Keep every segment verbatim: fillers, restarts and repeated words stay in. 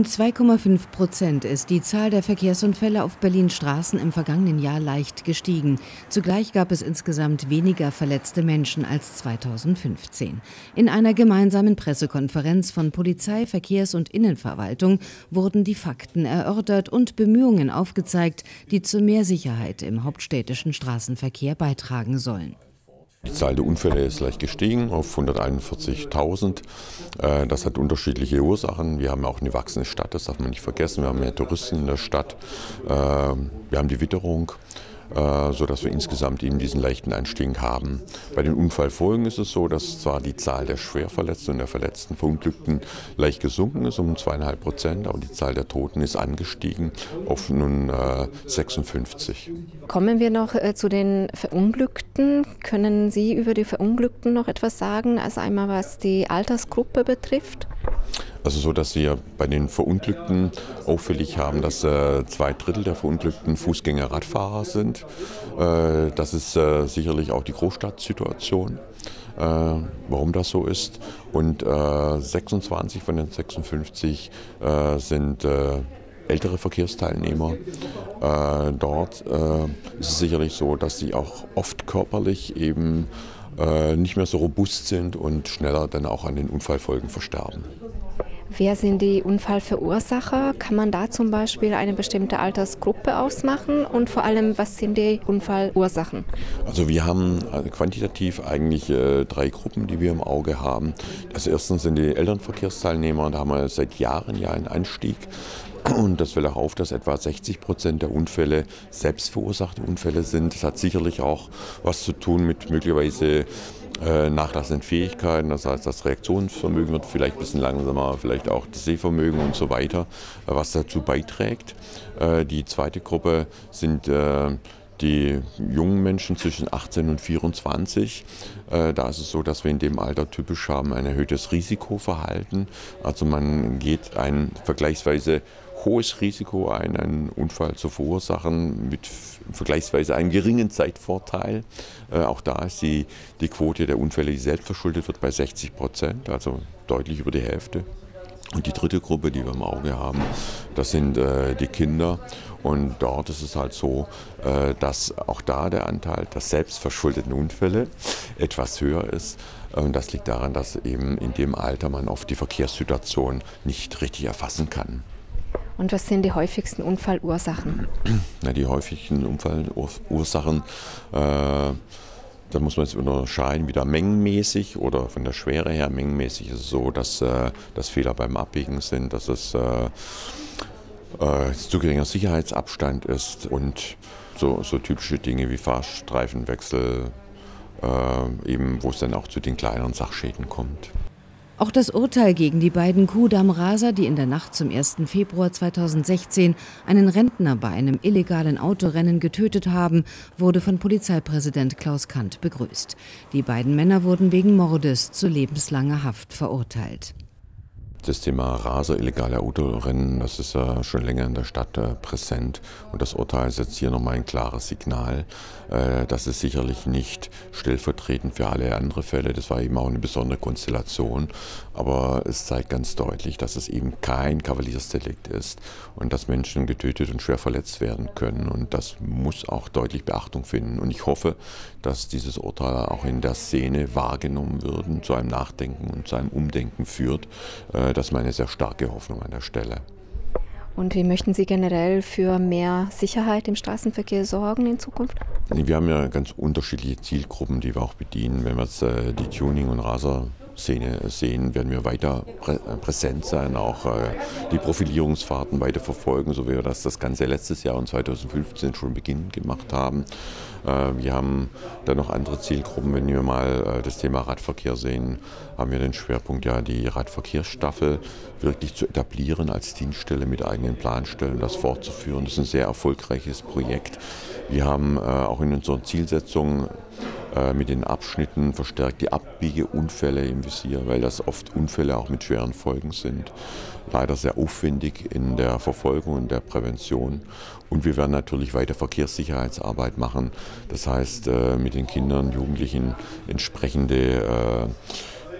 rund zwei Komma fünf Prozent ist die Zahl der Verkehrsunfälle auf Berlins Straßen im vergangenen Jahr leicht gestiegen. Zugleich gab es insgesamt weniger verletzte Menschen als zweitausendfünfzehn. In einer gemeinsamen Pressekonferenz von Polizei, Verkehrs- und Innenverwaltung wurden die Fakten erörtert und Bemühungen aufgezeigt, die zu mehr Sicherheit im hauptstädtischen Straßenverkehr beitragen sollen. Die Zahl der Unfälle ist leicht gestiegen auf hunderteinundvierzigtausend. Das hat unterschiedliche Ursachen. Wir haben auch eine wachsende Stadt, das darf man nicht vergessen. Wir haben mehr Touristen in der Stadt. Wir haben die Witterung, sodass wir insgesamt eben diesen leichten Anstieg haben. Bei den Unfallfolgen ist es so, dass zwar die Zahl der Schwerverletzten und der Verletzten, Verunglückten leicht gesunken ist, um zweieinhalb Prozent, aber die Zahl der Toten ist angestiegen auf nun äh, sechsundfünfzig. Kommen wir noch äh, zu den Verunglückten. Können Sie über die Verunglückten noch etwas sagen, also einmal was die Altersgruppe betrifft? Also so, dass wir bei den Verunglückten auffällig haben, dass äh, zwei Drittel der Verunglückten Fußgänger, Radfahrer sind. Äh, das ist äh, sicherlich auch die Großstadtsituation, äh, warum das so ist. Und äh, sechsundzwanzig von den sechsundfünfzig äh, sind äh, ältere Verkehrsteilnehmer. Äh, dort äh, ist es sicherlich so, dass sie auch oft körperlich eben äh, nicht mehr so robust sind und schneller dann auch an den Unfallfolgen versterben. Wer sind die Unfallverursacher? Kann man da zum Beispiel eine bestimmte Altersgruppe ausmachen? Und vor allem, was sind die Unfallursachen? Also wir haben quantitativ eigentlich äh, drei Gruppen, die wir im Auge haben. Das erste sind die älteren Verkehrsteilnehmer. Da haben wir seit Jahren ja einen Anstieg. Und das fällt auch auf, dass etwa sechzig Prozent der Unfälle selbstverursachte Unfälle sind. Das hat sicherlich auch was zu tun mit möglicherweise äh, nachlassenden Fähigkeiten. Das heißt, das Reaktionsvermögen wird vielleicht ein bisschen langsamer, vielleicht auch das Sehvermögen und so weiter, was dazu beiträgt. Äh, die zweite Gruppe sind äh, die jungen Menschen zwischen achtzehn und vierundzwanzig. Äh, da ist es so, dass wir in dem Alter typisch haben ein erhöhtes Risikoverhalten. Also man geht ein vergleichsweise hohes Risiko ein, einen Unfall zu verursachen mit vergleichsweise einem geringen Zeitvorteil. Äh, auch da ist die, die Quote der Unfälle, die selbst verschuldet wird, bei sechzig Prozent, also deutlich über die Hälfte. Und die dritte Gruppe, die wir im Auge haben, das sind äh, die Kinder. Und dort ist es halt so, äh, dass auch da der Anteil der selbstverschuldeten Unfälle etwas höher ist. Und das liegt daran, dass eben in dem Alter man oft die Verkehrssituation nicht richtig erfassen kann. Und was sind die häufigsten Unfallursachen? Ja, die häufigsten Unfallursachen, äh, da muss man jetzt unterscheiden, wieder mengenmäßig oder von der Schwere her. Mengenmäßig ist es so, dass, äh, dass Fehler beim Abbiegen sind, dass es äh, äh, zu geringer Sicherheitsabstand ist und so, so typische Dinge wie Fahrstreifenwechsel, äh, eben, wo es dann auch zu den kleineren Sachschäden kommt. Auch das Urteil gegen die beiden Kudamm-Raser, die in der Nacht zum ersten Februar zweitausendsechzehn einen Rentner bei einem illegalen Autorennen getötet haben, wurde von Polizeipräsident Klaus Kandt begrüßt. Die beiden Männer wurden wegen Mordes zu lebenslanger Haft verurteilt. Das Thema Raser, illegale Autorennen, das ist ja schon länger in der Stadt äh, präsent. Und das Urteil setzt hier nochmal ein klares Signal. Äh, das ist sicherlich nicht stellvertretend für alle andere Fälle. Das war eben auch eine besondere Konstellation. Aber es zeigt ganz deutlich, dass es eben kein Kavaliersdelikt ist und dass Menschen getötet und schwer verletzt werden können. Und das muss auch deutlich Beachtung finden. Und ich hoffe, dass dieses Urteil auch in der Szene wahrgenommen wird und zu einem Nachdenken und zu einem Umdenken führt. Äh, Das ist meine sehr starke Hoffnung an der Stelle. Und wie möchten Sie generell für mehr Sicherheit im Straßenverkehr sorgen in Zukunft? Wir haben ja ganz unterschiedliche Zielgruppen, die wir auch bedienen. Wenn wir jetzt äh, die Tuning- und Raser-Szene sehen, werden wir weiter prä präsent sein, auch äh, die Profilierungsfahrten weiter verfolgen, so wie wir das das ganze letztes Jahr und zweitausendfünfzehn schon beginnend gemacht haben. Äh, wir haben dann noch andere Zielgruppen. Wenn wir mal äh, das Thema Radverkehr sehen, haben wir den Schwerpunkt, ja, die Radverkehrsstaffel wirklich zu etablieren als Dienststelle mit eigenen Planstellen, das fortzuführen. Das ist ein sehr erfolgreiches Projekt. Wir haben äh, auch in unserer Zielsetzung äh, mit den Abschnitten verstärkt die Abbiegeunfälle im Visier, weil das oft Unfälle auch mit schweren Folgen sind. Leider sehr aufwendig in der Verfolgung und der Prävention. Und wir werden natürlich weiter Verkehrssicherheitsarbeit machen. Das heißt, äh, mit den Kindern, Jugendlichen entsprechende äh,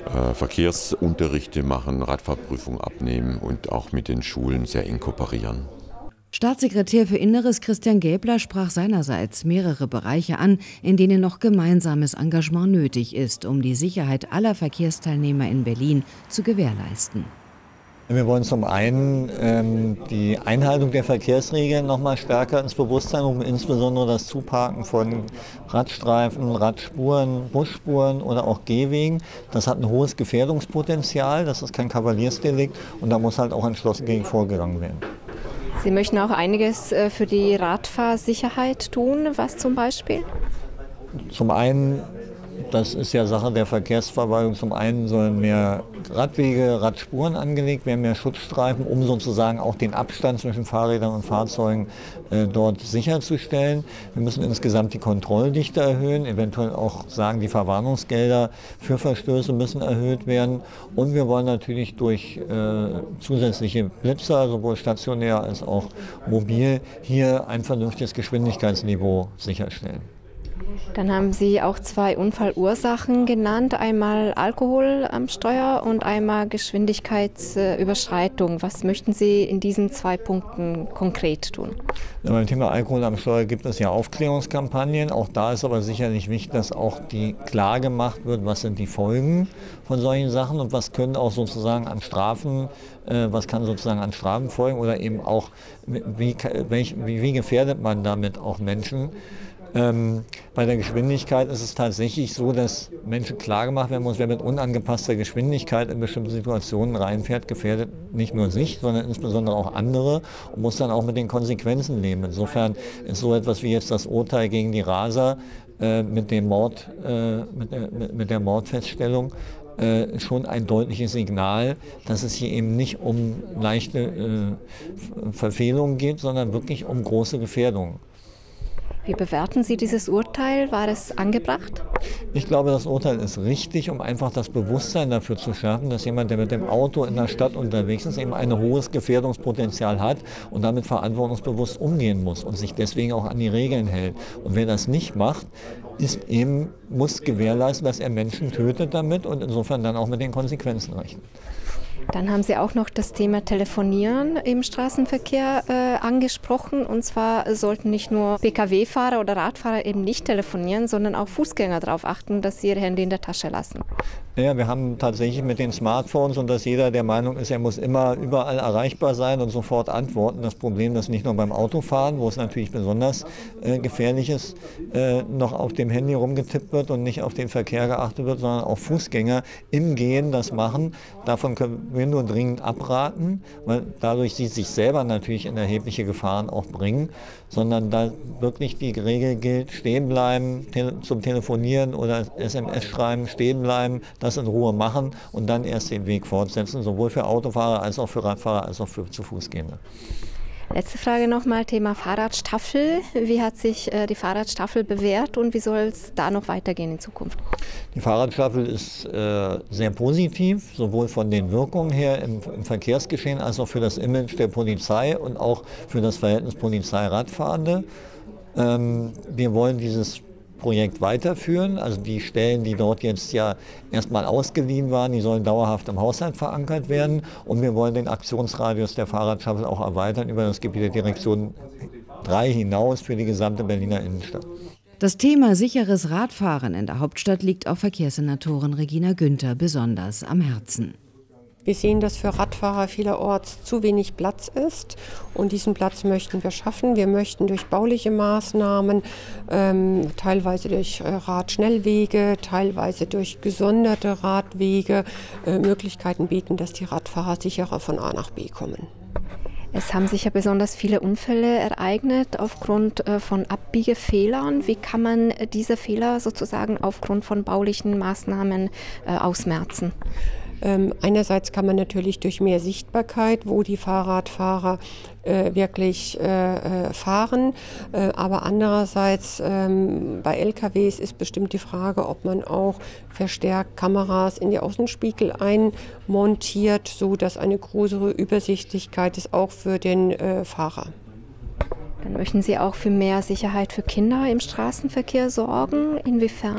äh, Verkehrsunterrichte machen, Radfahrprüfung abnehmen und auch mit den Schulen sehr eng kooperieren. Staatssekretär für Inneres Christian Gäbler sprach seinerseits mehrere Bereiche an, in denen noch gemeinsames Engagement nötig ist, um die Sicherheit aller Verkehrsteilnehmer in Berlin zu gewährleisten. Wir wollen zum einen ähm, die Einhaltung der Verkehrsregeln noch mal stärker ins Bewusstsein rufen, insbesondere das Zuparken von Radstreifen, Radspuren, Busspuren oder auch Gehwegen. Das hat ein hohes Gefährdungspotenzial, das ist kein Kavaliersdelikt und da muss halt auch entschlossen gegen vorgegangen werden. Sie möchten auch einiges für die Radfahrsicherheit tun. Was zum Beispiel? Zum einen, das ist ja Sache der Verkehrsverwaltung, zum einen sollen mehr Radwege, Radspuren angelegt werden, mehr Schutzstreifen, um sozusagen auch den Abstand zwischen Fahrrädern und Fahrzeugen äh, dort sicherzustellen. Wir müssen insgesamt die Kontrolldichte erhöhen, eventuell auch sagen, die Verwarnungsgelder für Verstöße müssen erhöht werden. Und wir wollen natürlich durch äh, zusätzliche Blitzer, sowohl stationär als auch mobil, hier ein vernünftiges Geschwindigkeitsniveau sicherstellen. Dann haben Sie auch zwei Unfallursachen genannt, einmal Alkohol am Steuer und einmal Geschwindigkeitsüberschreitung. Was möchten Sie in diesen zwei Punkten konkret tun? Ja, beim Thema Alkohol am Steuer gibt es ja Aufklärungskampagnen. Auch da ist aber sicherlich wichtig, dass auch die klar gemacht wird, was sind die Folgen von solchen Sachen und was können auch sozusagen an Strafen, äh, was kann sozusagen an Strafen folgen oder eben auch, wie, welch, wie, wie gefährdet man damit auch Menschen. Ähm, bei der Geschwindigkeit ist es tatsächlich so, dass Menschen klargemacht werden muss, wer mit unangepasster Geschwindigkeit in bestimmte Situationen reinfährt, gefährdet nicht nur sich, sondern insbesondere auch andere und muss dann auch mit den Konsequenzen leben. Insofern ist so etwas wie jetzt das Urteil gegen die Raser äh, mit, dem Mord, äh, mit, der, mit der Mordfeststellung äh, schon ein deutliches Signal, dass es hier eben nicht um leichte äh, Verfehlungen geht, sondern wirklich um große Gefährdungen. Wie bewerten Sie dieses Urteil? War es angebracht? Ich glaube, das Urteil ist richtig, um einfach das Bewusstsein dafür zu schaffen, dass jemand, der mit dem Auto in der Stadt unterwegs ist, eben ein hohes Gefährdungspotenzial hat und damit verantwortungsbewusst umgehen muss und sich deswegen auch an die Regeln hält. Und wer das nicht macht, ist eben, muss gewährleisten, dass er Menschen tötet damit und insofern dann auch mit den Konsequenzen rechnen. Dann haben Sie auch noch das Thema Telefonieren im Straßenverkehr äh, angesprochen. Und zwar sollten nicht nur P K W-Fahrer oder Radfahrer eben nicht telefonieren, sondern auch Fußgänger darauf achten, dass sie ihr Handy in der Tasche lassen. Ja, wir haben tatsächlich mit den Smartphones und dass jeder der Meinung ist, er muss immer überall erreichbar sein und sofort antworten. Das Problem ist nicht nur beim Autofahren, wo es natürlich besonders äh, gefährlich ist, äh, noch auf dem Handy rumgetippt wird und nicht auf den Verkehr geachtet wird, sondern auch Fußgänger im Gehen das machen. Davon können wir nur dringend abraten, weil dadurch sie sich selber natürlich in erhebliche Gefahren auch bringen, sondern da wirklich die Regel gilt, stehen bleiben, tele- zum Telefonieren oder S M S schreiben, stehen bleiben, das in Ruhe machen und dann erst den Weg fortsetzen, sowohl für Autofahrer als auch für Radfahrer als auch für zu Fußgänger. Letzte Frage nochmal, Thema Fahrradstaffel. Wie hat sich äh, die Fahrradstaffel bewährt und wie soll es da noch weitergehen in Zukunft? Die Fahrradstaffel ist äh, sehr positiv, sowohl von den Wirkungen her im, im Verkehrsgeschehen als auch für das Image der Polizei und auch für das Verhältnis Polizei-Radfahrende. Ähm, wir wollen dieses Projekt weiterführen. Also die Stellen, die dort jetzt ja erstmal ausgeliehen waren, die sollen dauerhaft im Haushalt verankert werden. Und wir wollen den Aktionsradius der Fahrradstaffel auch erweitern über das Gebiet der Direktion drei hinaus für die gesamte Berliner Innenstadt. Das Thema sicheres Radfahren in der Hauptstadt liegt auch Verkehrssenatorin Regina Günther besonders am Herzen. Wir sehen, dass für Radfahrer vielerorts zu wenig Platz ist und diesen Platz möchten wir schaffen. Wir möchten durch bauliche Maßnahmen, ähm, teilweise durch äh, Radschnellwege, teilweise durch gesonderte Radwege äh, Möglichkeiten bieten, dass die Radfahrer sicherer von A nach B kommen. Es haben sich ja besonders viele Unfälle ereignet aufgrund äh, von Abbiegefehlern. Wie kann man diese Fehler sozusagen aufgrund von baulichen Maßnahmen äh, ausmerzen? Ähm, einerseits kann man natürlich durch mehr Sichtbarkeit, wo die Fahrradfahrer äh, wirklich äh, äh, fahren, äh, aber andererseits ähm, bei L K Ws ist bestimmt die Frage, ob man auch verstärkt Kameras in die Außenspiegel einmontiert, so dass eine größere Übersichtlichkeit ist, auch für den äh, Fahrer. Dann möchten Sie auch für mehr Sicherheit für Kinder im Straßenverkehr sorgen. Inwiefern?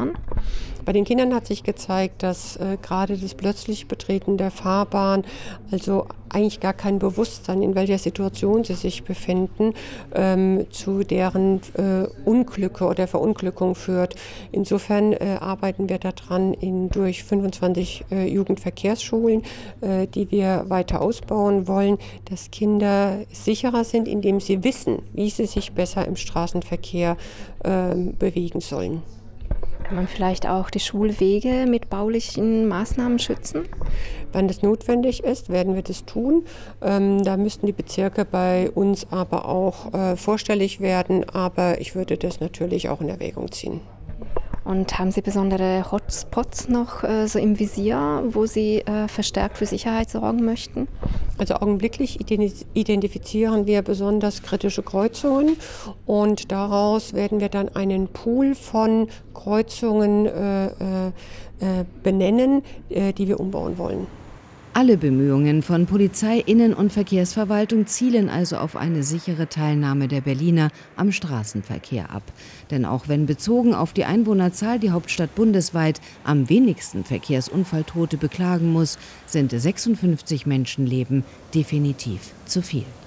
Bei den Kindern hat sich gezeigt, dass äh, gerade das plötzliche Betreten der Fahrbahn, also eigentlich gar kein Bewusstsein, in welcher Situation sie sich befinden, ähm, zu deren äh, Unglücke oder Verunglückung führt. Insofern äh, arbeiten wir daran in, durch fünfundzwanzig äh, Jugendverkehrsschulen, äh, die wir weiter ausbauen wollen, dass Kinder sicherer sind, indem sie wissen, wie sie sich besser im Straßenverkehr äh, bewegen sollen. Kann man vielleicht auch die Schulwege mit baulichen Maßnahmen schützen? Wenn das notwendig ist, werden wir das tun. Ähm, da müssten die Bezirke bei uns aber auch äh, vorstellig werden. Aber ich würde das natürlich auch in Erwägung ziehen. Und haben Sie besondere Hotspots noch äh, so im Visier, wo Sie äh, verstärkt für Sicherheit sorgen möchten? Also augenblicklich identifizieren wir besonders kritische Kreuzungen und daraus werden wir dann einen Pool von Kreuzungen äh, äh, benennen, äh, die wir umbauen wollen. Alle Bemühungen von Polizei, Innen- und Verkehrsverwaltung zielen also auf eine sichere Teilnahme der Berliner am Straßenverkehr ab. Denn auch wenn bezogen auf die Einwohnerzahl die Hauptstadt bundesweit am wenigsten Verkehrsunfalltote beklagen muss, sind sechsundfünfzig Menschenleben definitiv zu viel.